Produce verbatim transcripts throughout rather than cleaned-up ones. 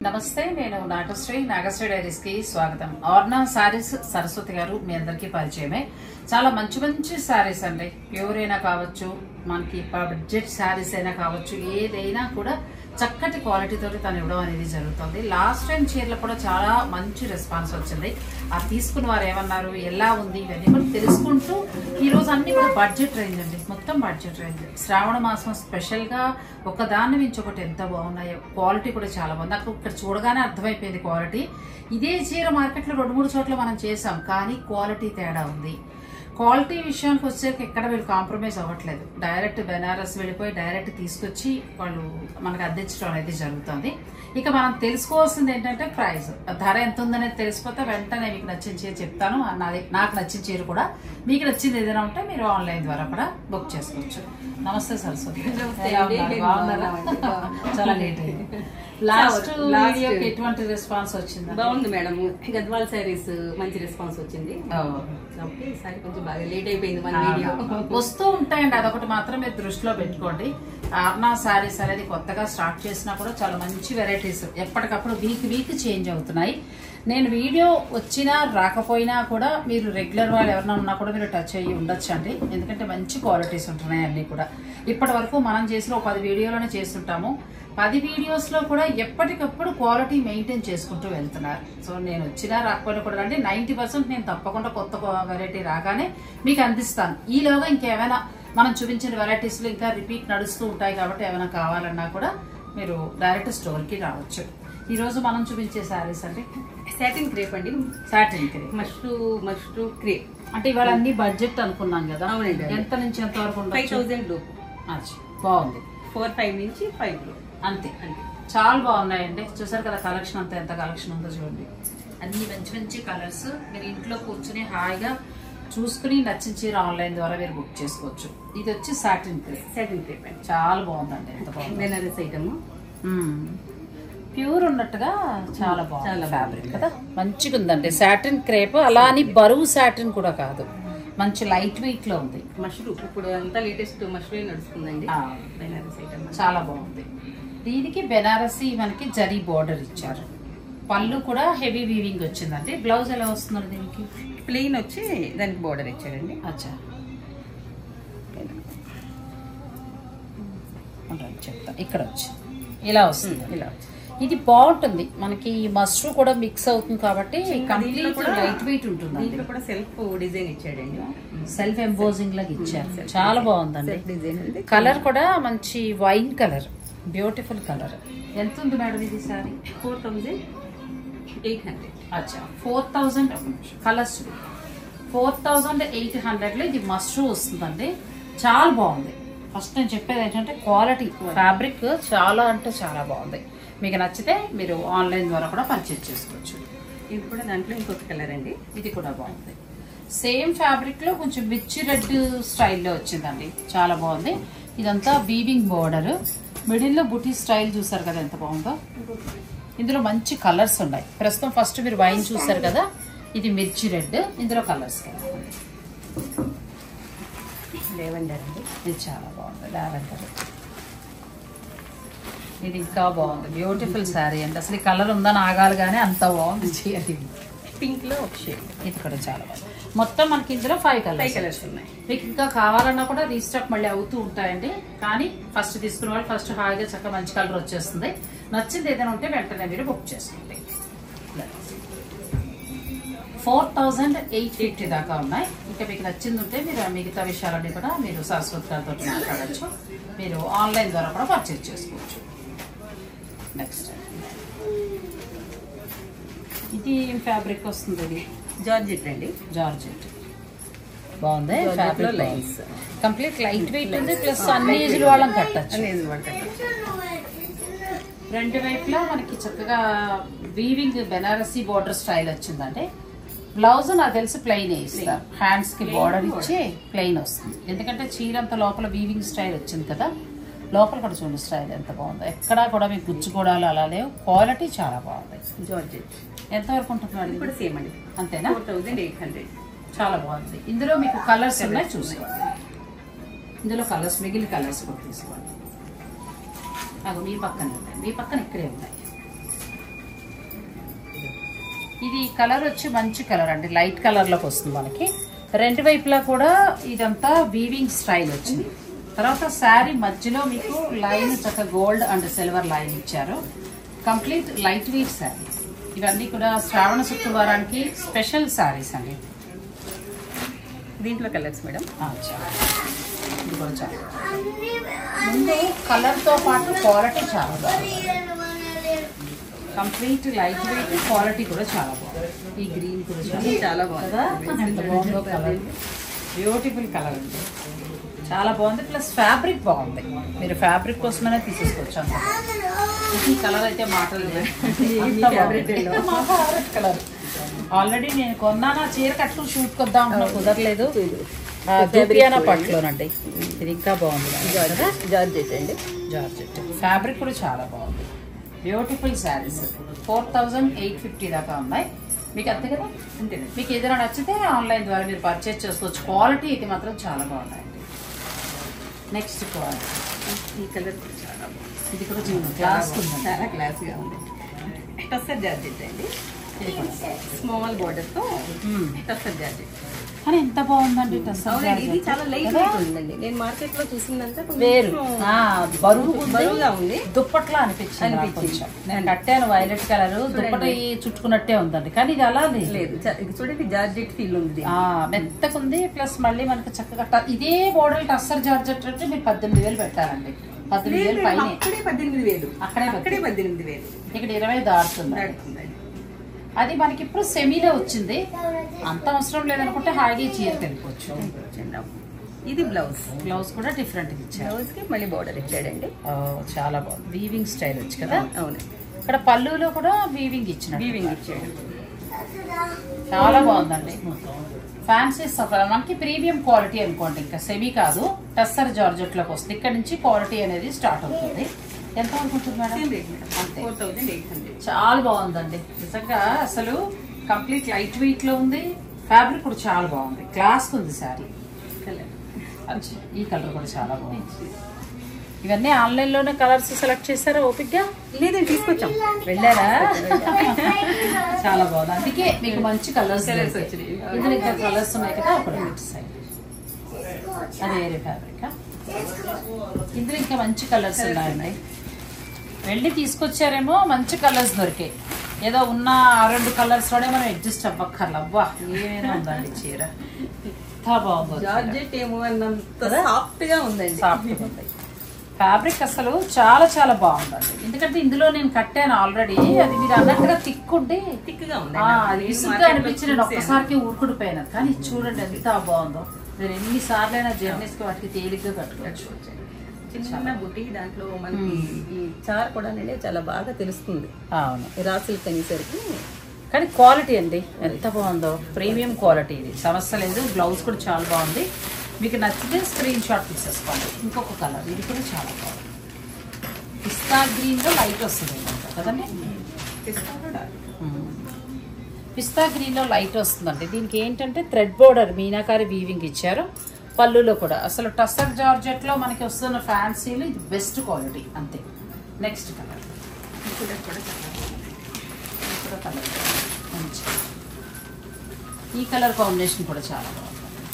నమస్తే, నేను నాగశ్రీ నాగశ్రీ డైరీస్ కి స్వాగతం. ఆర్నా సారీస్ సరస్వతి గారు మీ అందరికీ పరిచయమే. చాలా మంచి మంచి సారీస్ అండి. ప్యూర్ అయినా కావచ్చు, మనకి బడ్జెట్ సారీస్ అయినా కావచ్చు, ఏదైనా కూడా చక్కటి క్వాలిటీతో తను ఇవ్వడం అనేది జరుగుతుంది. లాస్ట్ టైం చీరలు కూడా చాలా మంచి రెస్పాన్స్ వచ్చింది. అది తీసుకున్న వారు ఏమన్నారు, ఎలా ఉంది, ఇవన్నీ కూడా తెలుసుకుంటూ ఈ రోజు అన్ని కూడా బడ్జెట్ రేంజ్ అండి, మొత్తం బడ్జెట్ రేంజ్. శ్రావణ మాసం స్పెషల్ గా ఒకదాన్ని మించి ఒకటి ఎంత బాగున్నాయో, క్వాలిటీ కూడా చాలా బాగుంది. నాకు ఇక్కడ చూడగానే అర్థమైపోయింది క్వాలిటీ. ఇదే చీర మార్కెట్ లో రెండు మూడు చోట్ల మనం చేసాం, కానీ క్వాలిటీ తేడా ఉంది. క్వాలిటీ విషయానికి వచ్చాక ఎక్కడ వీళ్ళు కాంప్రమైజ్ అవ్వట్లేదు. డైరెక్ట్ బెనారస్ వెళ్ళిపోయి డైరెక్ట్ తీసుకొచ్చి వాళ్ళు మనకు అందించడం అనేది జరుగుతుంది. ఇక మనం తెలుసుకోవాల్సింది ఏంటంటే ప్రైస్, ధర ఎంత ఉందనేది తెలిసిపోతే వెంటనే మీకు నచ్చిన చీర చెప్తాను. నాది నాకు నచ్చిన చీర కూడా మీకు నచ్చింది ఏదైనా ఉంటే మీరు ఆన్లైన్ ద్వారా కూడా బుక్ చేసుకోవచ్చు. నమస్తే సరస్వతి, చాలా లేట్ అయింది. లాస్ట్ వీడియోకి ఎటువంటి రెస్పాన్స్ వచ్చింది? బాగుంది మేడం, గద్వాల్ సారీస్ మంచి రెస్పాన్స్ వచ్చింది. కొంచెం బాగా లేట్ అయిపోయింది మన వీడియో. వస్తూ ఉంటాయండి, అదొకటి మాత్రం మీరు దృష్టిలో పెట్టుకోండి. ఆర్నా సారీస్ అనేది కొత్తగా స్టార్ట్ చేసినా కూడా చాలా మంచి వెరైటీస్ ఎప్పటికప్పుడు వీక్ వీక్ చేంజ్ అవుతున్నాయి. నేను వీడియో వచ్చినా రాకపోయినా కూడా మీరు రెగ్యులర్ వాళ్ళు ఎవరైనా ఉన్నా కూడా మీరు టచ్ అయ్యి ఉండొచ్చు అండి. ఎందుకంటే మంచి క్వాలిటీస్ ఉంటున్నాయి అన్ని కూడా. ఇప్పటి వరకు మనం చేసిన ఒక పది వీడియోలోనే చేస్తుంటాము. పది వీడియోస్ లో కూడా ఎప్పటికప్పుడు క్వాలిటీ మెయింటైన్ చేసుకుంటూ వెళ్తున్నారు. సో నేను వచ్చినా రాకపోయినా కూడా అంటే నైన్టీ పర్సెంట్ నేను తప్పకుండా కొత్త వెరైటీ రాగానే మీకు అందిస్తాను. ఈలోగా ఇంకేమైనా మనం చూపించిన వెరైటీస్ లో ఇంకా రిపీట్ నడుస్తూ ఉంటాయి కాబట్టి ఏమైనా కావాలన్నా కూడా మీరు డైరెక్ట్ స్టోర్ కి రావచ్చు. ఈ రోజు మనం చూపించే సారీస్ అంటే సాటిన్ క్రేప్ అండి. Satin crepe, mashru mashru crepe అంటే ఇవాళ అన్ని బడ్జెట్ అనుకున్నాం కదా. అవునండి. ఎంత నుంచి ఎంత వరకు? ఫైవ్ థౌసండ్ లోపు. బాగుంది. ఫోర్ ఫైవ్ నుంచి ఫైవ్ లో అంతే అంతే. చాలా బాగున్నాయండి. చూసారు కదా కలెక్షన్ అంతా, ఎంత కలెక్షన్ ఉందో చూడండి. అన్ని మంచి మంచి కలర్స్. మీరు ఇంట్లో కూర్చుని హాయిగా చూసుకుని నచ్చిన చీర ఆన్లైన్ ద్వారా మీరు బుక్ చేసుకోవచ్చు. ఇది వచ్చి సాటిన్ క్రేప్. సాటిన్ క్రేప్ అండి, చాలా బాగుందండి. ఎంత బాగుంది. బెనారస్ ఐటమ్, ప్యూర్ ఉన్నట్టుగా చాలా బాగుంది. చాలా ఫ్యాబ్రిక్ కదా, మంచిగా ఉందండి. సాటిన్ క్రేప్ అలా అని బరువు సాటిన్ కూడా కాదు, మంచి లైట్ వెయిట్ లో ఉంది. మష్రూ ఇప్పుడు అంతా లేటెస్ట్ మష్రూ నడుస్తుందండి. బెనారస్ ఐటమ్ చాలా బాగుంది. దీనికి బెనారసి మనకి జరీ బోర్డర్ ఇచ్చారు. పళ్ళు కూడా హెవీ వీవింగ్ వచ్చిందండి. బ్లౌజ్ ఎలా వస్తుంది దీనికి? ప్లెయిన్ వచ్చి దానికి బోర్డర్ ఇచ్చారండి. అచ్చా, చెప్తా. ఇక్కడ వచ్చి ఇలా వస్తుంది. ఇలా ఇది బాగుంటుంది. మనకి మష్రూ కూడా మిక్స్ అవుతుంది కాబట్టి కంప్లీట్ లైట్ వెయిట్ ఉంటుంది. దీంట్లో కూడా సెల్ఫ్ డిజైన్ ఇచ్చాడండి, సెల్ఫ్ ఎంబోజింగ్ లాగా ఇచ్చారు. చాలా బాగుందండి. కలర్ కూడా మంచి వైన్ కలర్, బ్యూటిఫుల్ కలర్. ఎంత ఉంది మేడం ఇది sari? Four thousand eight hundred. అచ్చా, four thousand colours four thousand eight hundred లో ఇది మష్రూ వస్తుందండి. చాలా బాగుంది. ఫస్ట్ నేను చెప్పేది ఏంటంటే క్వాలిటీ, ఫ్యాబ్రిక్ చాలా అంటే చాలా బాగుంది. మీకు నచ్చితే మీరు ఆన్లైన్ ద్వారా కూడా పర్చేజ్ చేసుకోవచ్చు. ఇది కూడా దాంట్లో ఇంకొక కలర్ అండి. ఇది కూడా బాగుంది. సేమ్ ఫ్యాబ్రిక్ లో కొంచెం మిర్చి రెడ్ స్టైల్లో వచ్చిందండి. చాలా బాగుంది. ఇదంతా వీవింగ్ బోర్డర్, మిడిల్ లో బుటీ స్టైల్ చూసారు కదా ఎంత బాగుందో. ఇందులో మంచి కలర్స్ ఉన్నాయి. ప్రస్తుతం ఫస్ట్ మీరు వైన్ చూసారు కదా, ఇది మిర్చి రెడ్. ఇందులో కలర్స్ లేవెండర్ అండి. ఇది చాలా బాగుంది, లావెండర్. ఇది ఇంకా బాగుంది, బ్యూటిఫుల్ శారీ అండి. అసలు ఈ కలర్ ఉందని ఆగాలి కానీ అంత బాగుంది చీర. పింక్ లో ఒక షేడ్. ఇది కూడా చాలా బాగుంది. మొత్తం మనకి ఇందులో ఫైవ్ కలర్స్ కలర్స్ ఉన్నాయి. మీకు ఇంకా కావాలన్నా కూడా రీస్టాక్ మళ్ళీ అవుతూ ఉంటాయండి. కానీ ఫస్ట్ తీసుకున్న వాళ్ళు ఫస్ట్ హాయిగా చక్కగా మంచి కలర్ వచ్చేస్తుంది. నచ్చింది ఏదైనా ఉంటే వెంటనే మీరు బుక్ చేసుకోండి. ఫోర్ థౌజండ్ ఎయిట్ ఫిఫ్టీ దాకా ఉన్నాయి. ఇంకా మీకు నచ్చింది ఉంటే మీరు మిగతా విషయాలన్నీ కూడా మీరు సరస్వతి గారితో మాట్లాడచ్చు. మీరు ఆన్లైన్ ద్వారా కూడా పర్చేజ్ చేసుకోవచ్చు. నెక్స్ట్ ఇది ఏం ఫ్యాబ్రిక్ వస్తుంది? ఇది జార్జెట్ అండి. జార్జెట్ బాగుంది. ఫ్యాబ్రిక్ కంప్లీట్ లైట్ వెయిట్ ఉంది. ప్లస్ అన్ని ఏజ్ల వాళ్ళని కట్టచ్చు. రెండు వైపులా మనకి చక్కగా వీవింగ్ బెనారసీ బోర్డర్ స్టైల్ వచ్చిందండి. బ్లౌజ్ నాకు తెలిసి ప్లెయిన్ ఇస్తారు. హ్యాండ్స్ కి బోర్డర్ ఇచ్చి ప్లెయిన్ వస్తుంది. ఎందుకంటే చీర అంత లోపల వీవింగ్ స్టైల్ వచ్చింది కదా. లోపల కూడా చూడండి స్టైల్ ఎంత బాగుందో. ఎక్కడా కూడా మీకు గుచ్చుకోవడాలు అలా లేవు. క్వాలిటీ చాలా బాగుంది. జార్జెట్ ఎంత వరకు ఉంటుంది మేడం? ఇప్పుడు సేమ్ అండి, అంతేనా? Four thousand eight hundred. చాలా బాగుంది. ఇందులో మీకు కలర్స్ ఉన్నాయి చూసుకోండి. ఇందులో కలర్స్ మిగిలిన కలర్స్ కూడా తీసుకోండి. అవి మీ పక్కన ఉన్నాయి, మీ పక్కన ఇక్కడే ఉన్నాయి. ఇది కలర్ వచ్చి మంచి కలర్ అండి, లైట్ కలర్ లోకి వస్తుంది మనకి. రెండు వైపులా కూడా ఇదంతా వీవింగ్ స్టైల్ వచ్చింది. తర్వాత శారీ మధ్యలో మీకు లైన్ చక్క గోల్డ్ అండ్ సిల్వర్ లైన్ ఇచ్చారు. Complete light weight sari. ఇవన్నీ కూడా శ్రావణ శుక్రవారానికి స్పెషల్ శారీస్ అండి. దీంట్లో కలర్స్ మేడం ఇది కూడా చాలా ముందు కలర్ తో పాటు క్వాలిటీ చాలా బాగుంది. కంప్లీట్ లైట్ వెయిట్, క్వాలిటీ కూడా చాలా బాగుంది. ఈ గ్రీన్ కూడా చాలా చాలా బాగుంది, ఎంత బాగుందో కలర్, బ్యూటిఫుల్ కలర్ అండి, చాలా బాగుంది. ప్లస్ ఫ్యాబ్రిక్ బాగుంది, మీరు ఫ్యాబ్రిక్ కోసమైనా తీసేసుకోవచ్చు అంత. ఈ కలర్ అయితే మాటలు కలర్ ఆల్రెడీ నేను కొన్నాను. చీర కట్టు షూట్ కొద్దాం కుదరలేదు. దుపియానా పట్టులోనండి, ఇది ఇంకా బాగుంది. జార్జెట్ అండి, జార్జెట్ ఫ్యాబ్రిక్ కూడా చాలా బాగుంది. Beautiful saris four thousand eight fifty దాకా ఉన్నాయి. మీకు అంతే కదా, అంతే. మీకు ఏదైనా నచ్చితే ఆన్లైన్ ద్వారా మీరు పర్చేజ్ చేసుకోవచ్చు. క్వాలిటీ ఇది మాత్రం చాలా బాగున్నాయండి. నెక్స్ట్ క్వాలిటీ ఈ కలర్ కూడా చాలా బాగుంది. ఇది కూడా క్లాస్ చాలా క్లాస్గా ఉంది. టస్సర్ జార్జెట్ అండి, ఇది కూడా స్మాల్ బోర్డర్ తో టస్సర్ జార్జెట్. కానీ ఎంత బాగుందండి ఇది చాలా లైట్ వెయిట్ ఉందండి. నేను మార్కెట్ లో చూసిందంటే వేరు, బరువు బరువుగా ఉంది, దుప్పట్లా అనిపించింది అనిపించింది నేను కట్టాను వైలెట్ కలర్ దుప్పట చుట్టుకున్నట్టే ఉందండి. కానీ ఇది అలా లేదు, చూడండి జార్జెట్ ఫీల్ ఉంది, మెత్తకుంది. ప్లస్ మళ్ళీ మనకి చక్కగా ఇదే మోడల్ టస్సర్ జార్జెట్ అంటే మీరు పద్దెనిమిది వేలు పెట్టాలండి. పద్దెనిమిది వేలు పైన, పద్దెనిమిది వేలు అక్కడే అక్కడే పద్దెనిమిది వేలు ఇక్కడ ఇరవై దాడుతుంది. అది మనకి ఇప్పుడు సెమీలో వచ్చింది, అంత అవసరం లేదనుకుంటే హాయిగా చీర వెళ్ళిపోవచ్చు. ఇది బ్లౌజ్, బ్లౌజ్ కూడా డిఫరెంట్ ఇచ్చారు. బ్లౌజ్ కి మళ్ళీ బోర్డర్ ఇచ్చాడండి, చాలా బాగుంది. వీవింగ్ స్టైల్ వచ్చి కదా. అవును, ఇక్కడ పళ్ళులో కూడా వీవింగ్ ఇచ్చిన వీవింగ్ ఇచ్చాడు, చాలా బాగుందండి. ఫ్యాన్సీ మనకి ప్రీమియం క్వాలిటీ అనుకోండి, ఇంకా సెమీ కాదు, టస్సర్ జార్జెట్ లోకి వస్తుంది. ఇక్కడ నుంచి క్వాలిటీ అనేది స్టార్ట్ అవుతుంది. ఎంత అనుకుంటుంది మేడం? చాలా బాగుందండి నిజంగా. అసలు కంప్లీట్ లైట్ వెయిట్ లో ఉంది, ఫ్యాబ్రిక్ కూడా చాలా బాగుంది, క్లాస్ ఉంది శారీ. ఈ కలర్ కూడా చాలా బాగుంది. ఇవన్నీ ఆన్లైన్ లోనే కలర్స్ సెలెక్ట్ చేస్తారా ఓపిక్ గా? లేదండి, తీసుకొచ్చాం, వెళ్ళారా? చాలా బాగుంది, అందుకే మీకు మంచి కలర్స్ వచ్చినాయి. ఇందులో ఇంకా కలర్స్ ఉన్నాయి కదా, అక్కడ అది వేరే ఫ్యాబ్రిక్. ఇందులో ఇంకా మంచి కలర్స్ ఉన్నాయి. వెళ్ళి తీసుకొచ్చారేమో, మంచి కలర్స్ దొరికాయి. ఏదో ఉన్న ఆ రెండు కలర్స్ లోనే మనం అడ్జస్ట్ అవ్వక్కర్ల. అవ్వా ఏమైనా ఉందండి చీర, ఎంత బాగుంది. జార్జెట్ ఏమో అన్నంత సాఫ్ట్ గా ఉందండి, సాఫ్ట్ ఉంది. ఫ్యాబ్రిక్ అసలు చాలా చాలా బాగుందండి. ఎందుకంటే ఇందులో నేను కట్టాను ఆల్రెడీ, అది మీరు అన్నట్టుగా తిక్కుండి తిక్కుగా ఉంది, అది విసుగ్గా అనిపించి నేను ఒక్కసారికి ఊరుకుడిపోయాను. కానీ చూడండి ఎంత బాగుందో. మీరు ఎన్ని సార్లు అయినా జర్నీస్ కి వాటికి తేలిగ్గా కట్టుకోవచ్చు. చిన్న బుట్టి దాంట్లో మనకి ఈ చార్ కూడా చాలా బాగా తెలుస్తుంది. అవును, రాసులు కనేసరికి. కానీ క్వాలిటీ అండి ఎంత బాగుందో, ప్రీమియం క్వాలిటీ, ఇది సమస్య లేదు. బ్లౌజ్ కూడా చాలా బాగుంది. మీకు నచ్చితే స్క్రీన్ షాట్ తీసేసుకోండి. ఇంకొక కలర్, ఇది కూడా చాలా బాగుంది. పిస్తా గ్రీన్ లో లైట్ వస్తుంది కదండి, పిస్తా గ్రీన్ లో లైట్ వస్తుందండి. దీనికి ఏంటంటే థ్రెడ్ బోర్డర్ మీనాకారి వీవింగ్ ఇచ్చారు. పళ్ళులో కూడా అసలు టస్సర్ జార్జెట్ లో మనకి వస్తున్న ఫ్యాన్సీలు ఇది బెస్ట్ క్వాలిటీ అంతే. నెక్స్ట్ కలర్, ఈ కలర్ కాంబినేషన్ కూడా చాలా బాగుంది.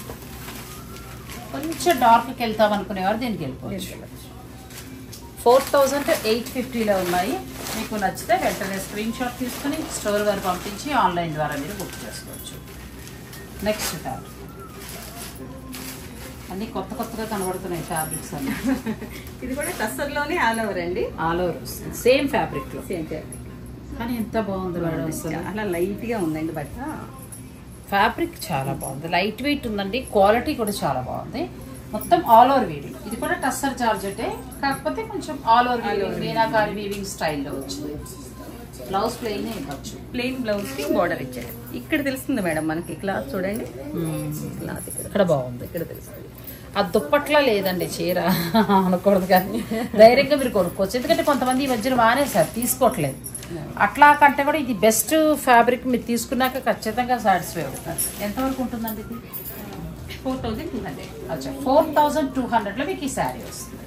కొంచెం డార్క్కి వెళ్తాం అనుకునేవారు దీనికి వెళ్ళిపోవచ్చు. ఫోర్ థౌజండ్ ఎయిట్ ఫిఫ్టీలో ఉన్నాయి. మీకు నచ్చితే వెంటనే స్క్రీన్ షాట్ తీసుకుని స్టోర్ వారు పంపించి ఆన్లైన్ ద్వారా మీరు బుక్ చేసుకోవచ్చు. నెక్స్ట్ ఫ్యాబ్రిక్ అన్ని కొత్త కొత్తగా కనబడుతున్నాయి ఫ్యాబ్రిక్స్ అన్ని. ఇది కూడా టస్సర్ లోనే ఆల్ ఓవర్ అండి, ఆల్ ఓవర్ వస్తుంది సేమ్ ఫ్యాబ్రిక్ లో. సేమ్ ఫ్యాబ్రిక్, కానీ ఎంత బాగుంది మేడం, చాలా లైట్ గా ఉందండి బట్ట. ఫ్యాబ్రిక్ చాలా బాగుంది, లైట్ వెయిట్ ఉందండి, క్వాలిటీ కూడా చాలా బాగుంది. మొత్తం ఆల్ ఓవర్ వీవింగ్. ఇది కూడా టస్సర్ జార్జెటే, కాకపోతే కొంచెం all over weaving meenakari weaving స్టైల్లో వచ్చింది. బ్లౌజ్ ప్లెయిన్ ఇవ్వచ్చు, ప్లెయిన్ బ్లౌజ్ కి బోర్డర్ ఇచ్చాడు. ఇక్కడ తెలుస్తుంది మేడం మనకి క్లాత్ చూడండి, క్లాత్ ఇక్కడ బాగుంది, ఇక్కడ తెలుస్తుంది. ఆ దుప్పట్లా లేదండి చీర అనకూడదు, కానీ ధైర్యంగా మీరు కొనుక్కోవచ్చు. ఎందుకంటే కొంతమంది ఈ మధ్యన మానేసారు, తీసుకోవట్లేదు. అట్లా కంటే కూడా ఇది బెస్ట్ ఫ్యాబ్రిక్. మీరు తీసుకున్నాక ఖచ్చితంగా సాటిస్ఫై అవుతారు. ఎంతవరకు ఉంటుందండి ఇది? ఫోర్ థౌజండ్ టూ హండ్రెడ్ అచ్చా ఫోర్ థౌజండ్ టూ హండ్రెడ్లో మీకు ఈ శారీ వస్తుంది.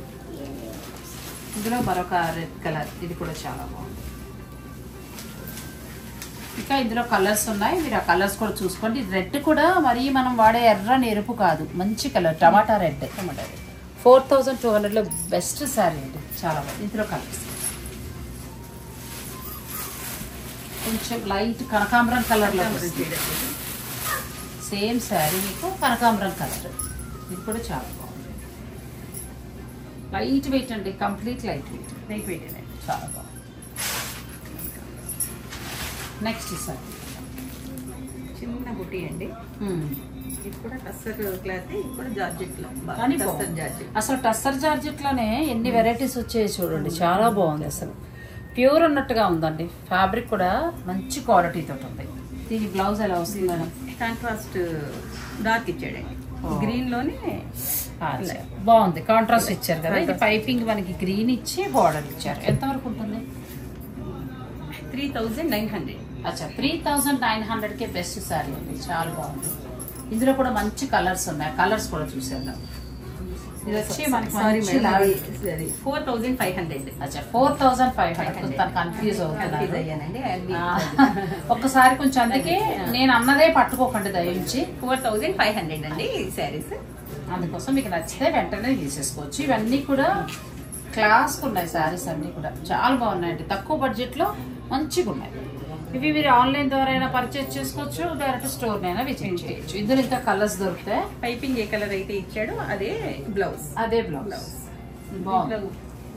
ఇందులో మరొక రెడ్ కలర్, ఇది కూడా చాలా బాగుంది. ఇంకా ఇందులో కలర్స్ ఉన్నాయి, మీరు ఆ కలర్స్ కూడా చూసుకోండి. రెడ్ కూడా మరి మనం వాడే ఎర్ర ఎరుపు కాదు, మంచి కలర్ టమాటా రెడ్. టమాటా రెడ్ ఫోర్ థౌజండ్ టూ హండ్రెడ్లో బెస్ట్ శారీ అండి, చాలా బాగుంది. ఇందులో కలర్స్ కొంచెం లైట్ కనకాంబరం కలర్లో సేమ్ శారీ మీకు కనకాంబరం కలర్. ఇది కూడా చాలా బాగుంది, లైట్ వెయిట్ అండి, complete light weight. Light weight అండి, చాలా బాగుంది. నెక్స్ట్ సార్ చిన్న బుట్టి అండి, ఇది కూడా టస్సర్ క్లాత్, ఇది కూడా జార్జెట్ లో కానీ టస్సర్ జార్జెట్. అసలు టస్సర్ జార్జెట్ లోనే ఎన్ని వెరైటీస్ వచ్చాయి చూడండి, చాలా బాగుంది. అసలు ప్యూర్ అన్నట్టుగా ఉందండి. ఫ్యాబ్రిక్ కూడా మంచి క్వాలిటీ తోటి ఉంది. దీని బ్లౌజ్ ఎలా వస్తుంది మేడం? కాంట్రాస్ట్ డార్క్ ఇచ్చాడండి, గ్రీన్ లోనే బాగుంది. కాంట్రాస్ట్ ఇచ్చారు కదా, ఇది పైపింగ్ మనకి గ్రీన్ ఇచ్చి బార్డర్ ఇచ్చారు. ఎంత వరకు ఉంటుంది? Three thousand nine hundred. అచ్చా, త్రీ థౌజండ్ నైన్ హండ్రెడ్ కే బెస్ట్ శారీ అండి, చాలా బాగుంది. ఇందులో కూడా మంచి కలర్స్ ఉన్నాయి, కలర్స్ కూడా చూసేద్దాం. ఇది వచ్చి మనకి ఫోర్ థౌజండ్ ఫైవ్ హండ్రెడ్. అచ్చా, ఫోర్ థౌజండ్ ఫైవ్ హండ్రెడ్. తను కన్ఫ్యూజ్ అవుతున్నాను అయ్యానండి ఒక్కసారి కొంచెం, అందుకే నేను అన్నదే పట్టుకోకండి దయించి. ఫోర్ థౌజండ్ ఫైవ్ హండ్రెడ్ అండి ఈ శారీస్. అందుకోసం మీకు నచ్చితే వెంటనే తీసేసుకోవచ్చు. ఇవన్నీ కూడా క్లాస్ ఉన్నాయి శారీస్, అన్ని కూడా చాలా బాగున్నాయండి. తక్కువ బడ్జెట్ లో మంచిగా ఉన్నాయి. ఇవి మీరు ఆన్లైన్ ద్వారా అయినా పర్చేజ్ చేసుకోవచ్చు, డైరెక్ట్ స్టోర్ అయినా విజిట్ చేయొచ్చు. ఇందులో ఇంకా కలర్స్ దొరుకుతాయి. పైపింగ్ ఏ కలర్ అయితే ఇచ్చాడో అదే బ్లౌజ్. అదే బ్లౌజ్ బాగుంది.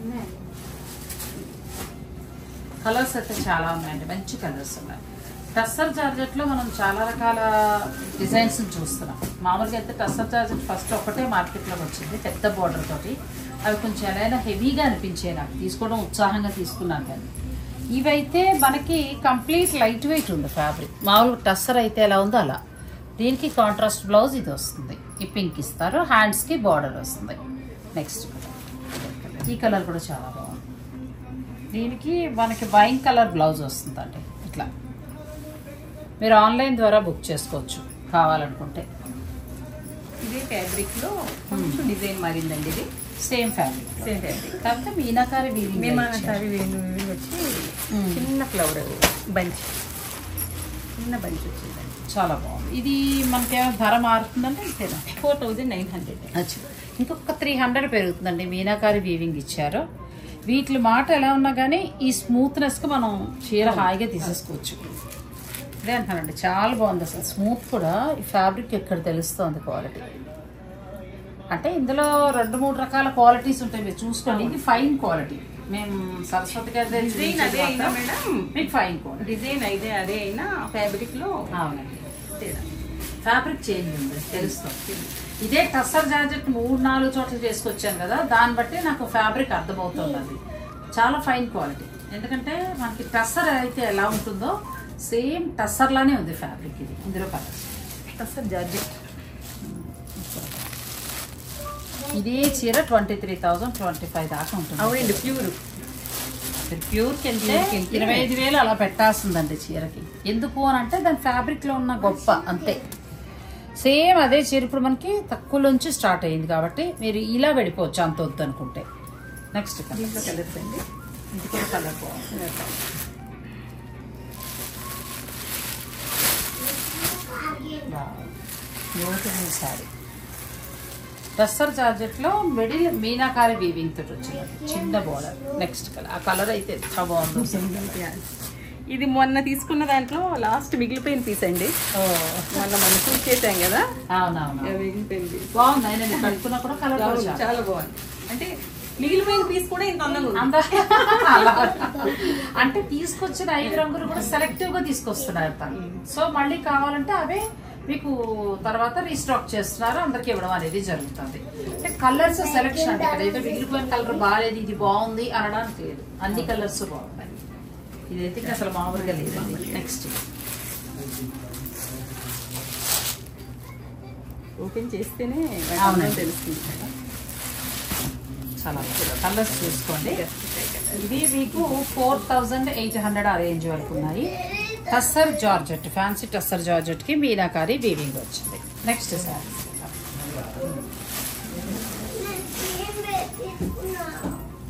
కలర్స్ అయితే చాలా ఉన్నాయండి, మంచి కలర్స్ ఉన్నాయి. టస్సర్ జార్జెట్ లో మనం చాలా రకాల డిజైన్స్ చూస్తున్నాం. మామూలుగా అయితే టస్సర్ జార్జెట్ ఫస్ట్ ఒకటే మార్కెట్ లోకి వచ్చింది, పెద్ద బోర్డర్ తోటి. అవి కొంచెం ఎలా హెవీగా అనిపించాయి, నాకు తీసుకోవడం ఉత్సాహంగా తీసుకున్నాను. కానీ ఇవైతే మనకి కంప్లీట్ లైట్ వెయిట్ ఉంది ఫ్యాబ్రిక్. మామూలుగా టస్సర్ అయితే ఎలా ఉందో అలా. దీనికి కాంట్రాస్ట్ బ్లౌజ్ ఇది వస్తుంది, ఈ పింక్ ఇస్తారు, హ్యాండ్స్ కి బార్డర్ వస్తుంది. నెక్స్ట్ ఈ కలర్ కూడా చాలా బాగుంది. దీనికి మనకి వైన్ కలర్ బ్లౌజ్ వస్తుందండి. ఇట్లా మీరు ఆన్లైన్ ద్వారా బుక్ చేసుకోవచ్చు కావాలనుకుంటే. ఇదే ఫ్యాబ్రిక్ లో కొంచెం డిజైన్ మారిందండి. ఇది సేమ్ ఫ్యాబ్రిక్, సేమ్ ఫ్యాబ్రిక్ కాకపోతే మీనాకారి వీవింగ్. మీనాకారి వీవింగ్ వచ్చి చిన్న ఫ్లవర్ బంచ్, చిన్న బంచ్ వచ్చిందండి, చాలా బాగుంది. ఇది మనకేమో ధర మారుతుందంటే ఇంతేనా? Four thousand nine hundred. ఇంకొక త్రీ హండ్రెడ్ పెరుగుతుందండి. మీనాకారి వీవింగ్ ఇచ్చారు. వీటి మాట ఎలా ఉన్నా కానీ ఈ స్మూత్నెస్ కి మనం చీర హాయిగా తీసేసుకోవచ్చు. ఇదే అంటానండి, చాలా బాగుంది అసలు. స్మూత్ కూడా ఈ ఫ్యాబ్రిక్ ఎక్కడ తెలుస్తుంది క్వాలిటీ. అంటే ఇందులో రెండు మూడు రకాల క్వాలిటీస్ ఉంటాయి, మీరు చూసుకోండి. ఇది ఫైన్ క్వాలిటీ. మేము సరస్వతి గారి డిజైన్ అదే అయినా మేడం, మీకు ఫైన్ క్వాలిటీ డిజైన్ అయితే అదే అయినా ఫ్యాబ్రిక్ లో అవునండి ఫ్యాబ్రిక్ చేంజ్ ఉంది, తెలుస్తుంది. ఇదే టస్సర్ జార్జెట్ మూడు నాలుగు చోట్ల చేసుకొచ్చాను కదా, దాన్ని బట్టి నాకు ఫ్యాబ్రిక్ అర్థమవుతుంది. అది చాలా ఫైన్ క్వాలిటీ. ఎందుకంటే మనకి టస్సర్ అయితే ఎలా ఉంటుందో సేమ్ టస్సర్ లానే ఉంది ఫ్యాబ్రిక్. ఇది ఇందులో కలర్స్ టస్సర్ జార్జెట్. ఇదే చీర twenty three thousand twenty five దాకా ఉంటుంది. అవునండి, ప్యూర్ ప్యూర్కి వెళ్తే ఇరవై ఐదు వేలు అలా పెట్టాల్సిందండి చీరకి. ఎందుకు అని అంటే దాని ఫ్యాబ్రిక్ లో ఉన్న గొప్ప అంతే. సేమ్ అదే చీర ఇప్పుడు మనకి తక్కువలోంచి స్టార్ట్ అయ్యింది కాబట్టి మీరు ఇలా వెళ్ళిపోవచ్చు అంత వద్దు అనుకుంటే. నెక్స్ట్ కలర్స్ అండి, ఇది కూడా కలర్ బాగుంది. బ్యూటిఫుల్ శారీ. టస్సర్ జార్జెట్ లో మిడిల్ మీనాకారి వీవింగ్ తోటి వచ్చింది, చిన్న బోర్డర్. నెక్స్ట్ కలర్, ఆ కలర్ అయితే చాలా బాగుంది. ఇది మొన్న తీసుకున్న దాంట్లో లాస్ట్ మిగిలిపోయిన పీస్ అండి. మొన్న మనం చూస్ చేసాం కదా, అవునవును మిగిలిపోయిన పీస్ బాగుంది. ఆయన కట్టుకున్నా కూడా కలర్ చాలా బాగుంది. అంటే మిగిలిపోయిన పీస్ కూడా ఇంత అందంగా ఉంది. అంటే తీసుకొచ్చిన ఐదు రంగులు కూడా సెలెక్టివ్ గా తీసుకొస్తున్నారు తను. సో మళ్ళీ కావాలంటే అవే మీకు తర్వాత రీస్టాక్ చేస్తున్నారు, అందరికి ఇవ్వడం అనేది జరుగుతుంది. అంటే కలర్స్ సెలెక్షన్ అంటే ఇక్కడ ఏదో మిగిలిపోయిన కలర్ బాగాలేదు ఇది బాగుంది అనడానికి లేదు, అన్ని కలర్స్ బాగున్నాయి. ఇదైతే అసలు మామూలుగా లేదండి. నెక్స్ట్ ఓపెన్ చేస్తేనే తెలుస్తుంది. చాలా కలర్స్ చూసుకోండి. ఇది మీకు ఫోర్ థౌజండ్ ఎయిట్ హండ్రెడ్ ఆ రేంజ్ వరకు ఉన్నాయి. Tussar georgette, fancy tussar georgette కి మీనాకారి వీవింగ్ వచ్చింది. నెక్స్ట్ సార్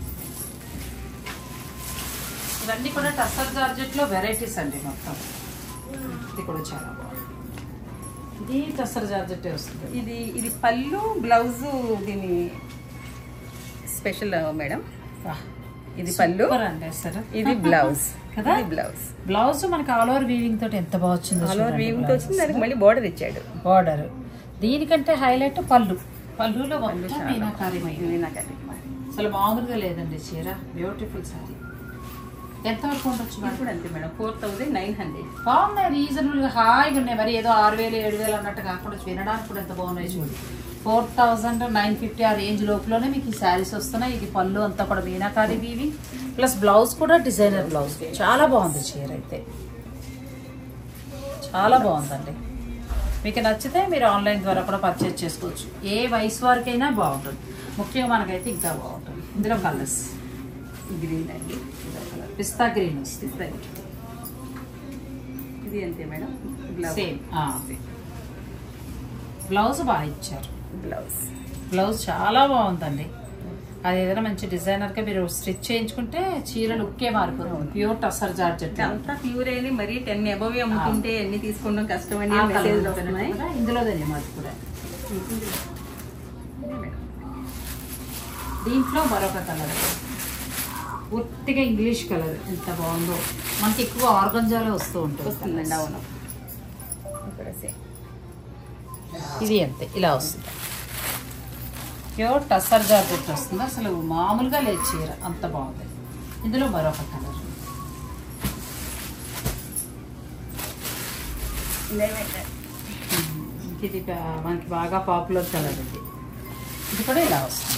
ఇవన్నీ కూడా టస్సర్ జార్జెట్ లో వెరైటీస్ అండి. మొత్తం ఇది కూడా చాలా బాగుంది. ఇది టస్సర్ జార్జెట్ వస్తుంది. ఇది ఇది పళ్ళు బ్లౌజ్ దీని స్పెషల్ మేడం. ఇది పళ్ళు అండి సార్. ఇది బ్లౌజ్ కదా. బ్లౌజ్ బ్లౌజ్ మనకి ఆల్ ఓవర్ వీవింగ్ తోటి ఎంత బాగా వచ్చిందో. ఆల్ ఓవర్ వీవింగ్ తో వచ్చింది. దానికి మళ్ళీ బోర్డర్ ఇచ్చాడు. బార్డర్ దీనికంటే హైలైట్ పళ్ళు. పళ్ళులో మీనాకారి మీనాకారి అసలు మామూలుగా లేదండి చీర. బ్యూటిఫుల్ సారీ. ఎంతవరకు ఉండొచ్చు? ఇప్పుడు అంతే madam, four thousand nine hundred. బాగున్నాయి, రీజనబుల్ గా హాయిగా ఉన్నాయి. మరి ఏదో ఆరు వేలు ఏడు వేలు అన్నట్టు కాకుండా వినడానికి కూడా ఎంత బాగున్నాయి చూడండి. ఫోర్ థౌజండ్ నైన్ ఫిఫ్టీ ఆ రేంజ్ లోపలనే మీకు ఈ శారీస్ వస్తున్నాయి. ఇది పళ్ళు అంతా కూడా మీనాకారి వీవింగ్ ప్లస్ బ్లౌజ్ కూడా డిజైనర్ బ్లౌజ్. చాలా బాగుంది చీర అయితే, చాలా బాగుందండి. మీకు నచ్చితే మీరు ఆన్లైన్ ద్వారా కూడా పర్చేజ్ చేసుకోవచ్చు. ఏ వయసు వారికైనా బాగుంటుంది, ముఖ్యంగా మనకైతే ఇంకా బాగుంటుంది. ఇందులో కలర్స్ గ్రీన్ అండి, పిస్తా గ్రీన్ వస్తుంది. ఇది అంతే మేడం. సేమ్ బ్లౌజ్ బాగా ఇచ్చారు. బ్లౌజ్ బ్లౌజ్ చాలా బాగుందండి. అది ఏదైనా మంచి డిజైనర్ గా మీరు స్టిచ్ చేయించుకుంటే చీర లుక్కే మారిపోతుంది. ప్యూర్ టస్సర్ జార్జెట్ అంతా ప్యూర్ అయింది. మరి టెన్ అబవ్ అమ్ముతుంటే ఎన్ని తీసుకోవడం కష్టం అని ఇందులోదే మాది కూడా. దీంట్లో మరొక కలర్ పూర్తిగా ఇంగ్లీష్ కలర్. ఎంత బాగుందో. మనకి ఎక్కువ ఆర్గంజాలో వస్తూ ఉంటుంది. వస్తుందండి. అవును. ఇది అంతే ఇలా వస్తుంది. ప్యూర్ టస్సర్ జార్జెట్ వస్తుంది. అసలు మామూలుగా లేదు చీర, అంత బాగుంది. ఇందులో మరొక కలర్. ఇది మనకి బాగా పాపులర్ కలర్. ఇది ఇది కూడా ఇలా వస్తుంది.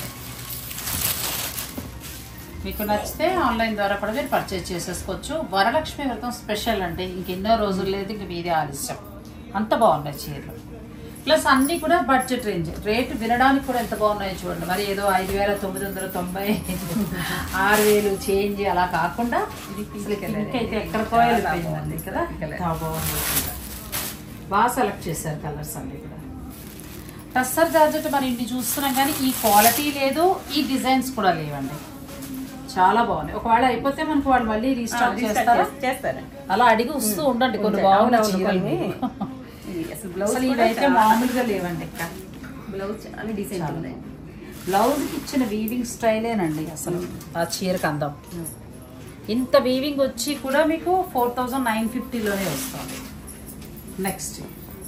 మీకు నచ్చితే ఆన్లైన్ ద్వారా కూడా మీరు పర్చేజ్ చేసేసుకోవచ్చు. వరలక్ష్మి వ్రతం స్పెషల్ అండి. ఇంకెన్నో రోజులు లేదు, ఇంక మీదే ఆలస్యం. అంత బాగున్నాయి చీరలు. ప్లస్ అన్ని కూడా బడ్జెట్ రేంజ్. రేటు వినడానికి కూడా ఎంత బాగున్నాయో చూడండి. మరి ఏదో ఐదు వేల తొమ్మిది వందల తొంభై ఆరు వేలు చేంజ్ అలా కాకుండా ఇంకైతే ఎక్కడ పోయాలి కదా. బాగుంది, బాగా సెలెక్ట్ చేశారు కలర్స్ అన్ని కూడా. టస్సర్ జార్జెట్ మరి ఇన్ని చూస్తున్నాం కానీ ఈ క్వాలిటీ లేదు, ఈ డిజైన్స్ కూడా లేవండి. చాలా బాగున్నాయి. ఒకవేళ అయిపోతే మనకు వాళ్ళు మళ్ళీ రీస్టాక్ చేస్తారా? చేస్తారు. అలా అడిగి వస్తూ ఉండండి. కొన్ని బాగున్నాయి చీరలు. అసలు ఇవైతే మామూలుగా లేవండి. బ్లౌజ్ చాలా డిజైన్ ఉంది. బ్లౌజ్ ఇచ్చిన వీవింగ్ స్టైలేనండి అసలు ఆ చీరకు అందం. ఇంత వీవింగ్ వచ్చి కూడా మీకు ఫోర్ థౌజండ్ నైన్ ఫిఫ్టీలోనే వస్తుంది. నెక్స్ట్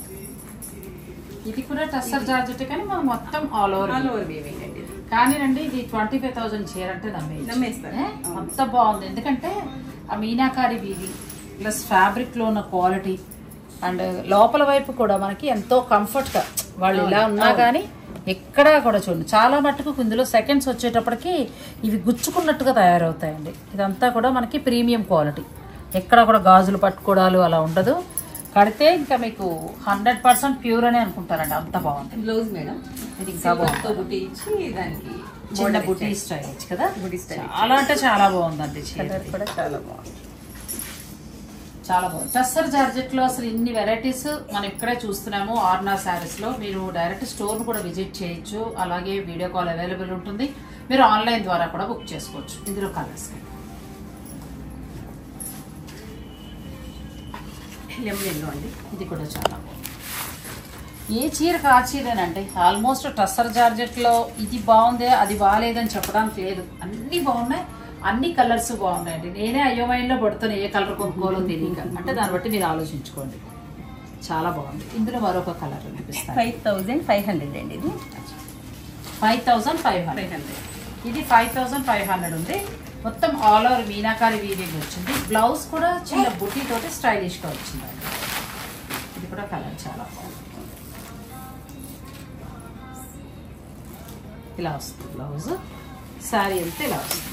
ఇది కూడా టస్సర్ జార్జెట్ కానీ మనం మొత్తం all over all over weaving అండి. కానీనండి ఇది ట్వంటీ ఫైవ్ థౌసండ్ చీర అంటే నమ్మే నమ్మేస్తారు. అంత బాగుంది. ఎందుకంటే ఆ మీనాకారి వీవింగ్ ప్లస్ ఫ్యాబ్రిక్ లో ఉన్న క్వాలిటీ అండ్ లోపల వైపు కూడా మనకి ఎంతో కంఫర్ట్ గా వాళ్ళు ఇలా ఉన్నా కానీ ఎక్కడా కూడా చూడండి. చాలా మట్టుకు ఇందులో సెకండ్స్ వచ్చేటప్పటికి ఇవి గుచ్చుకున్నట్టుగా తయారవుతాయండి. ఇదంతా కూడా మనకి ప్రీమియం క్వాలిటీ. ఎక్కడ కూడా గాజులు పట్టుకోవడాలు అలా ఉండదు. కడితే ఇంకా మీకు హండ్రెడ్ పర్సెంట్ ప్యూర్ అని అనుకుంటారండి. అంత బాగుంది. బ్లౌజ్ మేడం ఇది ఇంకా బాగుంది. బుట్టి ఇచ్చి దానికి చిన్న బుటీ స్టైల్ ఇచ్చి కదా. బుటీ స్టైల్ చాలా అంటే చాలా బాగుందండి. కలర్ కూడా చాలా బాగుంది. చాలా బాగుంది. టస్సర్ జార్జెట్ లో అసలు ఇన్ని వెరైటీస్ మనం ఇక్కడే చూస్తున్నాము. ఆర్నా శారీస్ లో మీరు డైరెక్ట్ స్టోర్ కూడా విజిట్ చేయొచ్చు. అలాగే వీడియో కాల్ అవైలబుల్ ఉంటుంది. మీరు ఆన్లైన్ ద్వారా కూడా బుక్ చేసుకోవచ్చు. ఇందులో కలర్స్ ఎల్లో అండి. ఇది కూడా చాలా బాగుంది. ఏ చీరకు ఆ చీరేనండి. ఆల్మోస్ట్ టస్సర్ జార్జెట్ లో ఇది బాగుంది అది బాగాలేదని చెప్పడానికి లేదు. అన్ని బాగున్నాయి, అన్ని కలర్స్ బాగున్నాయండి. నేనే అయోమయంలో పడుతున్నాయి ఏ కలర్ కొనుక్కోవాలో తెలియక. అంటే దాన్ని బట్టి మీరు ఆలోచించుకోండి. చాలా బాగుంది. ఇందులో మరొక కలర్ అనిపిస్తుంది. ఫైవ్ థౌజండ్ ఫైవ్ హండ్రెడ్ అండి. ఇది ఫైవ్ థౌసండ్ ఫైవ్ హండ్రెడ్ ఇది ఫైవ్ థౌసండ్ ఫైవ్ హండ్రెడ్ ఉంది. మొత్తం ఆల్ ఓవర్ మీనాకారి వీవింగ్ వచ్చింది. బ్లౌజ్ కూడా చిన్న బుట్టి తోటి స్టైలిష్ గా వచ్చిందండి. ఇది కూడా కలర్ చాలా బాగుంది. ఇలా వస్తుంది బ్లౌజ్. శారీ అంతా ఇలా వస్తుంది.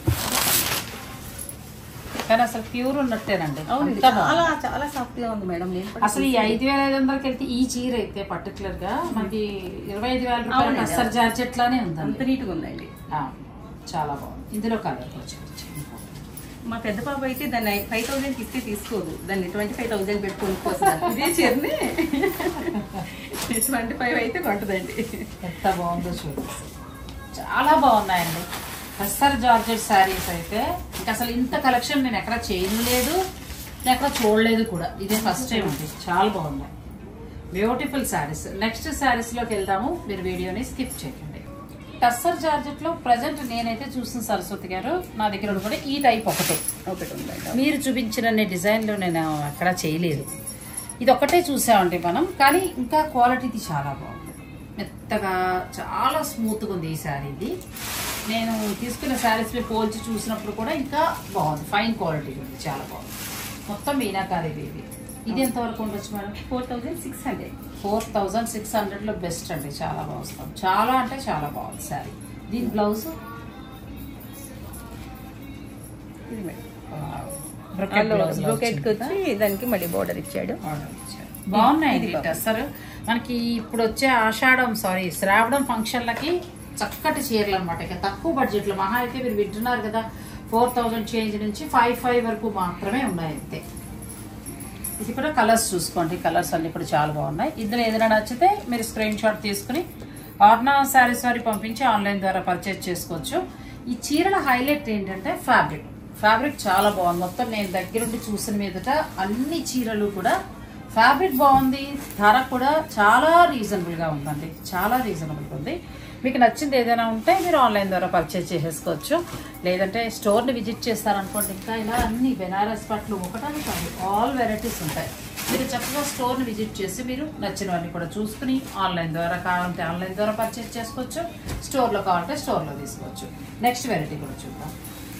కానీ అసలు ప్యూర్ ఉన్నట్టేనండి. చాలా చాలా సాఫ్ట్ గా ఉంది మేడం. అసలు ఈ ఐదు వేల ఐదు వందలకి వెళ్తే ఈ చీర అయితే పర్టికులర్ గా మనకి ఇరవై ఐదు వేల రూపాయలు టస్సర్ జార్జెట్ లానే ఉంది. అంత నీట్ గా ఉందండి. చాలా బాగుంది. ఇందులో కలర్ వచ్చి మా పెద్ద పాప అయితే దాన్ని ఫైవ్ థౌసండ్ కి ఇస్తే తీసుకోదు. దాన్ని ట్వంటీ ఫైవ్ థౌసండ్ పెట్టుకొని ఇదే చీరని ట్వంటీ ఫైవ్ అయితే కొంటదండి. ఎంత బాగుందో చూడండి. చాలా బాగున్నాయండి టస్సర్ జార్జెట్ శారీస్ అయితే. ఇంకా అసలు ఇంత కలెక్షన్ నేను ఎక్కడ చేయలేదు. నేను ఎక్కడ చూడలేదు కూడా, ఇదే ఫస్ట్ టైం అండి. చాలా బాగున్నాయి, బ్యూటిఫుల్ శారీస్. నెక్స్ట్ శారీస్ లోకి వెళ్దాము, మీరు వీడియోని స్కిప్ చేయకండి. టస్సర్ జార్జెట్ లో ప్రజెంట్ నేనైతే చూసిన సరస్వతి గారు నా దగ్గర కూడా ఈ టైప్ ఒకటే ఒకటి ఉంది. మీరు చూపించిన డిజైన్ లో నేను ఎక్కడా చేయలేదు, ఇది ఒకటే చూసామండి మనం. కానీ ఇంకా క్వాలిటీది చాలా బాగుంది, మెత్తగా చాలా స్మూత్ గా ఉంది ఈ శారీ. ఇది నేను తీసుకున్న శారీస్ పోల్చి చూసినప్పుడు కూడా ఇంకా బాగుంది, ఫైన్ క్వాలిటీ ఉంది, చాలా బాగుంది. మొత్తం మీనాకారి బేబీ. ఇది ఎంత వరకు ఉండొచ్చు madam? Four thousand six hundred four thousand six hundred లో బెస్ట్ అండి, చాలా బాగుంది, చాలా అంటే చాలా బాగుంది శారీ. దీని బ్లౌజ్ బ్రోకెట్ వచ్చి దానికి మళ్ళీ బోర్డర్ ఇచ్చాడు. బాగున్నాయి టస్సర్. మనకి ఇప్పుడు వచ్చే ఆషాఢం సారీ శ్రావణం ఫంక్షన్లకి చక్కటి చీరలు అనమాట. ఇక తక్కువ బడ్జెట్ లో మహా అయితే మీరు వింటున్నారు కదా, ఫోర్ థౌజండ్ చేంజ్ నుంచి ఫైవ్ ఫైవ్ వరకు మాత్రమే ఉన్నాయి అంతే. ఇది కూడా కలర్స్ చూసుకోండి, కలర్స్ అన్ని కూడా చాలా బాగున్నాయి. ఇందులో ఏదైనా నచ్చితే మీరు స్క్రీన్ షాట్ తీసుకుని ఆర్నా శారీస్ వారి పంపించి ఆన్లైన్ ద్వారా పర్చేజ్ చేసుకోవచ్చు. ఈ చీరల హైలైట్ ఏంటంటే ఫ్యాబ్రిక్ ఫ్యాబ్రిక్ చాలా బాగుంది. మొత్తం నేను దగ్గరుండి చూసిన మీదట అన్ని చీరలు కూడా ఫ్యాబ్రిక్ బాగుంది, ధర కూడా చాలా రీజనబుల్ గా ఉందండి, చాలా రీజనబుల్ ఉంది. మీకు నచ్చింది ఏదైనా ఉంటే మీరు ఆన్లైన్ ద్వారా పర్చేజ్ చేసేసుకోవచ్చు. లేదంటే స్టోర్ని విజిట్ చేస్తారనుకోండి, ఇంకా ఇలా అన్ని బెనారస్ పట్లు ఒకటాని కాదు ఆల్ వెరైటీస్ ఉంటాయి. మీరు చక్కగా స్టోర్ని విజిట్ చేసి మీరు నచ్చినవన్నీ కూడా చూసుకుని ఆన్లైన్ ద్వారా కావాలంటే ఆన్లైన్ ద్వారా పర్చేజ్ చేసుకోవచ్చు, స్టోర్లో కావాలంటే స్టోర్లో తీసుకోవచ్చు. నెక్స్ట్ వెరైటీ కూడా చూద్దాం.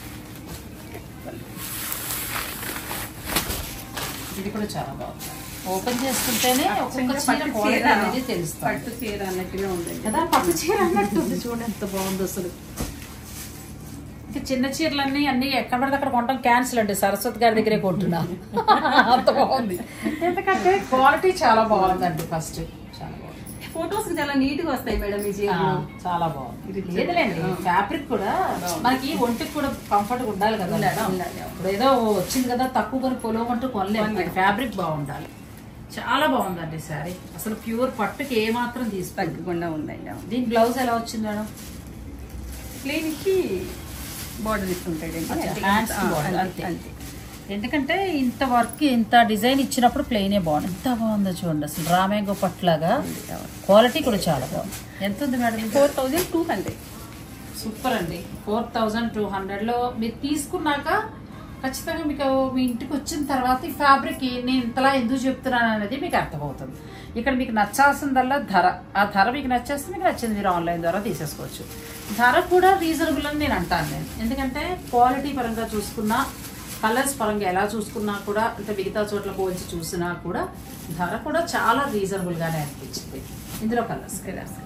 ఇది కూడా చాలా బాగుంది, ఓపెన్ చేసుకుంటేనే ఒక్కొక్క చీర క్వాలిటీ అనేది తెలుస్తుంది. పట్టు చీర అన్నట్టుగా ఉంది కదా, పట్టు చీర అన్నట్టుంది. చూడండి ఎంత బాగుంది అసలు. ఇంకా చిన్న చీరలన్నీ అన్ని ఎక్కడ పడితే అక్కడ కొనడం క్యాన్సిల్ అండి, సరస్వతి గారి దగ్గరే కొంటున్నా, అంత బాగుంది. ఎందుకంటే క్వాలిటీ చాలా బాగుందండి. ఫస్ట్ చాలా బాగుంది, ఫొటోస్ చాలా నీట్ గా వస్తాయి మేడం ఈ చీర, చాలా బాగుంది. లేదులేండి ఫ్యాబ్రిక్ కూడా మనకి ఒంటికి కూడా కంఫర్ట్ గా ఉండాలి కదా. ఇప్పుడు ఏదో వచ్చింది కదా తక్కువ కొని పొలవమంటూ కొనలేదు, ఫ్యాబ్రిక్ బాగుండాలి. చాలా బాగుందండి శారీ, అసలు ప్యూర్ పట్టుకి ఏ మాత్రం తీసి తగ్గకుండా ఉందండి. దీని బ్లౌజ్ ఎలా వచ్చింది మేడం? ప్లేన్ కి బార్డర్ ఇస్తుంటాడు అంతే. ఎందుకంటే ఇంత వర్క్ ఇంత డిజైన్ ఇచ్చినప్పుడు ప్లెయినే బాగుంది. ఎంత బాగుందో చూడండి అసలు, రామేంగో పట్లాగా క్వాలిటీ కూడా చాలా బాగుంది. ఎంత ఉంది madam? Four thousand two hundred super అండి, ఫోర్ థౌజండ్ టూ హండ్రెడ్ లో మీరు తీసుకున్నాక ఖచ్చితంగా మీకు మీ ఇంటికి వచ్చిన తర్వాత ఈ ఫ్యాబ్రిక్ నేను ఇంతలా ఎందుకు చెప్తున్నాను అనేది మీకు అర్థమవుతుంది. ఇక్కడ మీకు నచ్చాల్సిందల్లా ధర, ఆ ధర మీకు నచ్చేస్తే మీకు నచ్చింది మీరు ఆన్లైన్ ద్వారా తీసేసుకోవచ్చు. ధర కూడా రీజనబుల్ అని నేను అంటాను నేను, ఎందుకంటే క్వాలిటీ పరంగా చూసుకున్నా కలర్స్ పరంగా ఎలా చూసుకున్నా కూడా అంటే మిగతా చోట్ల పోల్చి చూసినా కూడా ధర కూడా చాలా రీజనబుల్ గానే అనిపించింది. ఇందులో కలర్స్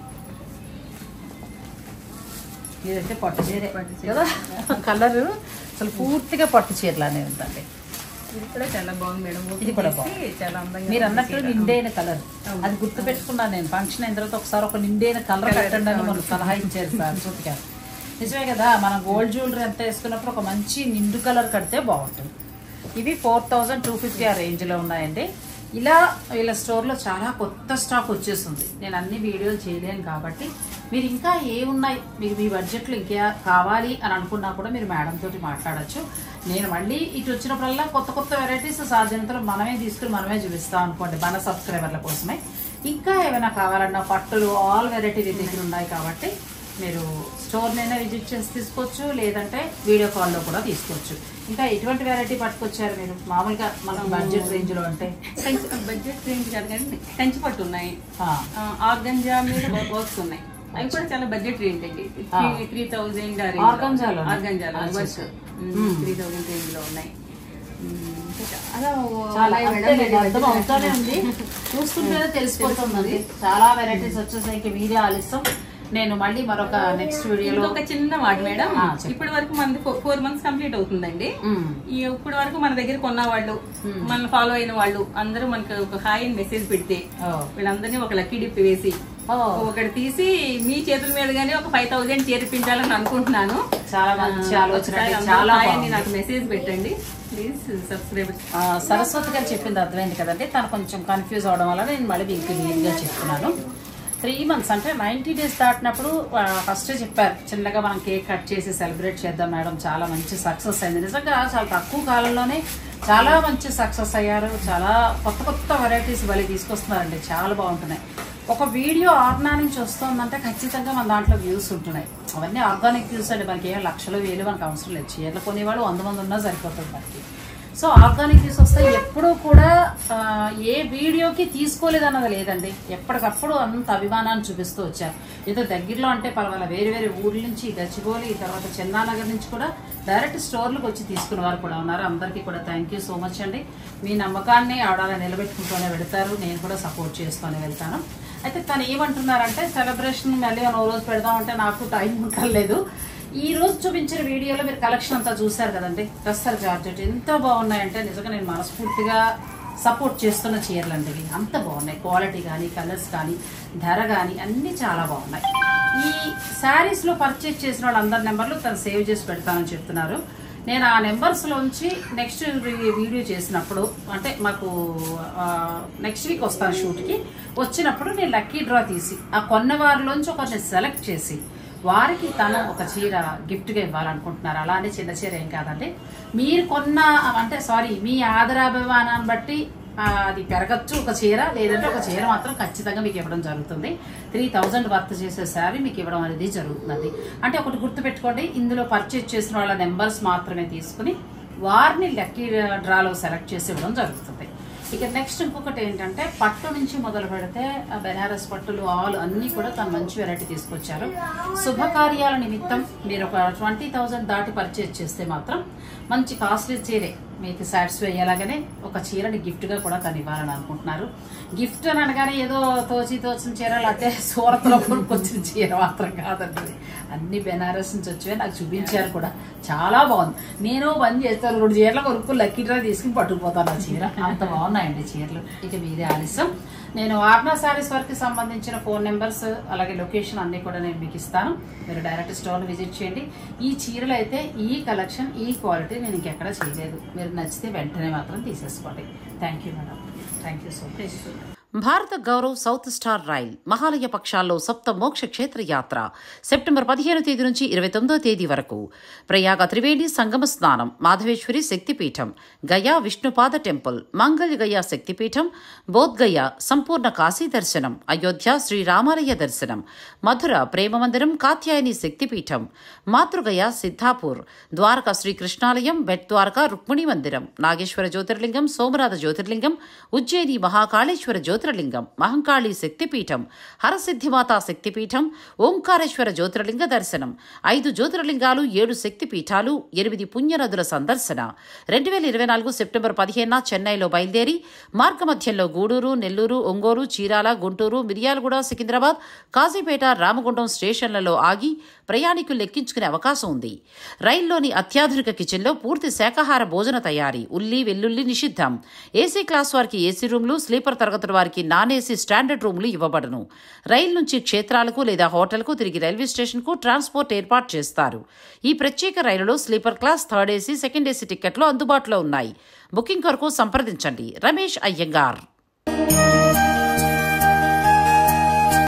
ఇదైతే పట్టు చీర కదా, కలర్ అసలు పూర్తిగా పట్టు చీరలానే ఉందండి. ఇది కూడా చాలా బాగుంది మేడం, ఇది కూడా బాగుంది, చాలా అందంగా. మీరు అన్నట్లు నిండైన కలర్, అది గుర్తు పెట్టుకున్నాను నేను. ఫంక్షన్ అయిన తర్వాత ఒకసారి ఒక నిండైన కలర్ పెట్టండి అని మనకు సలహా ఇచ్చారు సార్ సూతి గారు. నిజమే కదా, మనం గోల్డ్ జ్యువెలరీ అంతా వేసుకున్నప్పుడు ఒక మంచి నిండు కలర్ కడితే బాగుంటుంది. ఇవి ఫోర్ థౌజండ్ టూ ఫిఫ్టీ ఆ రేంజ్ లో ఉన్నాయండి. ఇలా వీళ్ళ స్టోర్ లో చాలా కొత్త స్టాక్ వచ్చేస్తుంది. నేను అన్ని వీడియోలు చేయలేను కాబట్టి మీరు ఇంకా ఏ ఉన్నాయి మీకు మీ బడ్జెట్ లో ఇంకా కావాలి అని అనుకున్నా కూడా మీరు మేడం తోటి మాట్లాడచ్చు. నేను మళ్ళీ ఇటు వచ్చినప్పుడల్లా కొత్త కొత్త వెరైటీస్ సాధ్యమైనంతలో మనమే తీసుకుని మనమే చూపిస్తాం అనుకోండి, మన సబ్స్క్రైబర్ల కోసమే. ఇంకా ఏమైనా కావాలన్నా పట్టులు ఆల్ వెరైటీ దగ్గర ఉన్నాయి కాబట్టి మీరు స్టోర్నైనా విజిట్ చేసి తీసుకోవచ్చు, లేదంటే వీడియో కాల్లో కూడా తీసుకోవచ్చు. ఇంకా ఎటువంటి వెరైటీ పట్టుకొచ్చారు మీరు మామూలుగా మన బడ్జెట్ రేంజ్ లో? అంటే బడ్జెట్ రేంజ్ కాదు కానీ కంచి పట్టు ఉన్నాయి, ఆర్గంజా మీద వర్క్స్ ఉన్నాయి, అవి కూడా చాలా బడ్జెట్ రేంజ్ అండి. త్రీ థౌజండ్ ఆర్గంజాలో ఆర్గంజాలో వర్క్ త్రీ థౌజండ్ రేంజ్ లో ఉన్నాయి. చాలా అర్థం అవుతానే ఉంది, చూసుకుంటేనే తెలిసిపోతుంది. చాలా వెరైటీస్ వచ్చేసరికి వీడియో ఆలస్యం. నేను మళ్ళీ మరొక నెక్స్ట్ వీడియోలో ఒక చిన్న మాట మేడం, ఇప్పటి వరకు మనది ఫోర్ మంత్స్ కంప్లీట్ అవుతుందండి. ఇప్పటి వరకు మన దగ్గర కొన్న వాళ్ళు, మన ఫాలో అయిన వాళ్ళు అందరూ మనకి ఒక హాయ్ అని మెసేజ్ పెడితే వీళ్ళందరినీ ఒక లక్కీ డిప్ వేసి ఒకటి తీసి మీ చేతుల మీదగానే ఒక ఫైవ్ థౌజండ్ చేర్పించాలని అనుకుంటున్నాను. చాలా మంచి ఆలోచన, చాలా నాకు మెసేజ్ పెట్టండి ప్లీజ్ సబ్స్క్రైబ్. సరస్వతి గారు చెప్పింది అర్థమైంది కదండి, తను కొంచెం కన్ఫ్యూజ్ అవడం వల్ల నేను మళ్ళీ మీకు క్లియర్ గా చెప్తున్నాను. త్రీ మంత్స్ అంటే నైంటీ డేస్ దాటినప్పుడు ఫస్ట్ చెప్పారు చిన్నగా మనం కేక్ కట్ చేసి సెలబ్రేట్ చేద్దాం మేడం, చాలా మంచి సక్సెస్ అయింది. నిజంగా చాలా తక్కువ కాలంలోనే చాలా మంచి సక్సెస్ అయ్యారు. చాలా కొత్త కొత్త వెరైటీస్ బలి తీసుకొస్తున్నారండి, చాలా బాగుంటున్నాయి. ఒక వీడియో ఆర్నా నుంచి వస్తుందంటే ఖచ్చితంగా మన దాంట్లో వ్యూస్ ఉంటున్నాయి. అవన్నీ ఆర్గానిక్ వ్యూస్ అండి, మనకి ఏం లక్షలు వేలు మనకు అవసరం లేదు. చీరలు కొనేవాళ్ళు వంద మంది ఉన్నా సరిపోతుంది మనకి. సో ఆర్గానిక్ వ్యూస్ వస్తాయి. ఎప్పుడూ కూడా ఏ వీడియోకి తీసుకోలేదన్నది లేదండి, ఎప్పటికప్పుడు అంత అభిమానాన్ని చూపిస్తూ వచ్చారు. ఏదో దగ్గరలో అంటే పర్వాలేదు, వేరే వేరే ఊర్ల నుంచి, గచ్చిబౌలి, తర్వాత చెన్నానగర్ నుంచి కూడా డైరెక్ట్ స్టోర్లకు వచ్చి తీసుకున్న వారు కూడా ఉన్నారు. అందరికీ కూడా థ్యాంక్ యూ సో మచ్ అండి. మీ నమ్మకాన్ని ఆడాలని నిలబెట్టుకుంటూనే వెళ్తారు, నేను కూడా సపోర్ట్ చేస్తూనే వెళ్తాను. అయితే తను ఏమంటున్నారంటే సెలబ్రేషన్ మళ్ళీ ఓ రోజు పెడదామంటే నాకు టైం ఉండలేదు. ఈ రోజు చూపించిన వీడియోలో మీరు కలెక్షన్ అంతా చూసారు కదండి. టస్సర్ జార్జెట్ ఎంత బాగున్నాయంటే నిజంగా నేను మనస్ఫూర్తిగా సపోర్ట్ చేస్తున్న చీరలు అండి. అంత బాగున్నాయి, క్వాలిటీ కానీ, కలర్స్ కానీ, ధర కానీ అన్నీ చాలా బాగున్నాయి. ఈ శారీస్ లో పర్చేజ్ చేసిన వాళ్ళందరి నెంబర్లు తను సేవ్ చేసి పెడతానని చెప్తున్నారు. నేను ఆ నెంబర్స్ లోంచి నెక్స్ట్ వీడియో చేసినప్పుడు అంటే మాకు నెక్స్ట్ వీక్ వస్తాను షూట్కి, వచ్చినప్పుడు నేను లక్కీ డ్రా తీసి ఆ కొన్న వారిలోంచి ఒకరిని సెలెక్ట్ చేసి వారికి తను ఒక చీర గిఫ్ట్గా ఇవ్వాలనుకుంటున్నారు. అలానే చిన్న చీర ఏం కాదండి, మీరు కొన్న అంటే సారీ మీ ఆదరాభిమానాన్ని బట్టి అది పెరగచ్చు ఒక చీర, లేదంటే ఒక చీర మాత్రం ఖచ్చితంగా మీకు ఇవ్వడం జరుగుతుంది. త్రీ థౌజండ్ వర్త్ చేసే శారీ మీకు ఇవ్వడం అనేది జరుగుతుంది. అంటే ఒకటి గుర్తుపెట్టుకోండి, ఇందులో పర్చేజ్ చేసిన వాళ్ళ నెంబర్స్ మాత్రమే తీసుకుని వారిని లక్కీ డ్రాలో సెలెక్ట్ చేసి ఇవ్వడం జరుగుతుంది. ఇక నెక్స్ట్ ఇంకొకటి ఏంటంటే పట్టు నుంచి మొదలు పెడితే బెనారస్ పట్టులు ఆల్ అన్ని కూడా తను మంచి వెరైటీ తీసుకొచ్చారు. శుభకార్యాల నిమిత్తం మీరు ఒక ట్వంటీ థౌజండ్ దాటి పర్చేజ్ చేస్తే మాత్రం మంచి కాస్ట్లీ చీరే మీకు సాటిస్ఫై అయ్యేలాగానే ఒక చీరని గిఫ్ట్ గా కూడా తను ఇవ్వాలని అనుకుంటున్నారు. గిఫ్ట్ అని అనగానే ఏదో తోచి తోచిన చీరలు అయితే సూరత్లో కొనుక్కొచ్చిన చీర మాత్రం కాదండి, అన్ని బెనారస్ నుంచి వచ్చేవి నాకు చూపించారు కూడా, చాలా బాగుంది. నేను బంద్ చేస్తాను రెండు చీరలు కొనుక్కు లక్కీ డ్రా తీసుకుని పట్టుకుపోతాను ఆ చీర, అంత బాగున్నాయండి చీరలు. ఇక మీదే ఆలస్యం, నేను ఆర్నా శారీస్ వర్క్ సంబంధించిన ఫోన్ నెంబర్స్ అలాగే లొకేషన్ అన్ని కూడా నేను మీకు ఇస్తాను. మీరు డైరెక్ట్ స్టోర్ విజిట్ చేయండి. ఈ చీరలు అయితే ఈ కలెక్షన్ ఈ క్వాలిటీ నేను ఇంకెక్కడ చేయలేదు. మీరు నచ్చితే వెంటనే మాత్రం తీసేసుకోండి. Thank you madam, thank you so much. Bharat Gaurav south star rail Mahalaya పక్షాల్లో సప్త మోక్ష క్షేత్ర యాత్ర సెప్టెంబర్ పదిహేను తేదీ నుంచి ఇరవై తొమ్మిదో తేదీ వరకు. ప్రయాగ త్రివేణి సంగమ స్నానం, మాధవేశ్వరి శక్తిపీఠం, గయా విష్ణుపాద టెంపుల్, మంగళ గయా శక్తిపీఠం, బోధ్గయ సంపూర్ణ కాశీ దర్శనం, అయోధ్య శ్రీరామాలయ దర్శనం, మధుర ప్రేమ మందిరం కాత్యాయని శక్తిపీఠం, మాతృగయ సిద్ధాపూర్, ద్వారకా శ్రీకృష్ణాలయం, బెట్ ద్వారకా రుక్మిణి మందిరం, నాగేశ్వర జ్యోతిర్లింగం, సోమనాథ జ్యోతిర్లింగం, ఉజ్జయిని మహాకాళేశ్వర జ్యోతిర్లింగం, మహంకాళి శక్తిపీఠం, హరసిద్ధిమాతా శక్తిపీఠం, ఓంకారేశ్వర జ్యోతిర్లింగ దర్శనం, ఐదు జ్యోతిర్లింగాలు, ఏడు శక్తిపీఠాలు, ఎనిమిది పుణ్యనదుల సందర్శన. రెండు వేల ఇరవై నాలుగు సెప్టెంబర్ పదిహేనున చెన్నైలో బయలుదేరి మార్గమధ్యంలో గూడూరు, నెల్లూరు, ఒంగోలు, చీరాల, గుంటూరు, మిర్యాలగూడ, సికింద్రాబాద్, కాజీపేట, రామగుండం స్టేషన్లలో ఆగి ప్రయాణికులు లెక్కించుకునే అవకాశం ఉంది. రైల్లోని అత్యాధునిక కిచెన్లో పూర్తి శాకాహార భోజన తయారీ, ఉల్లి వెల్లుల్లి నిషిద్ధం. ఏసీ క్లాస్ వారికి ఏసీ రూమ్లు, స్లీపర్ తరగతుల వారికి నాన్ ఏసీ స్టాండర్డ్ రూమ్లు ఇవ్వబడును. రైలు నుంచి క్షేత్రాలకు లేదా హోటల్కు తిరిగి రైల్వే స్టేషన్కు ట్రాన్స్పోర్ట్ ఏర్పాటు చేస్తారు. ఈ ప్రత్యేక రైలులో sleeper class, third AC, second AC టికెట్లు అందుబాటులో ఉన్నాయి. బుకింగ్ కొరకు సంప్రదించండి రమేష్ అయ్యంగార్.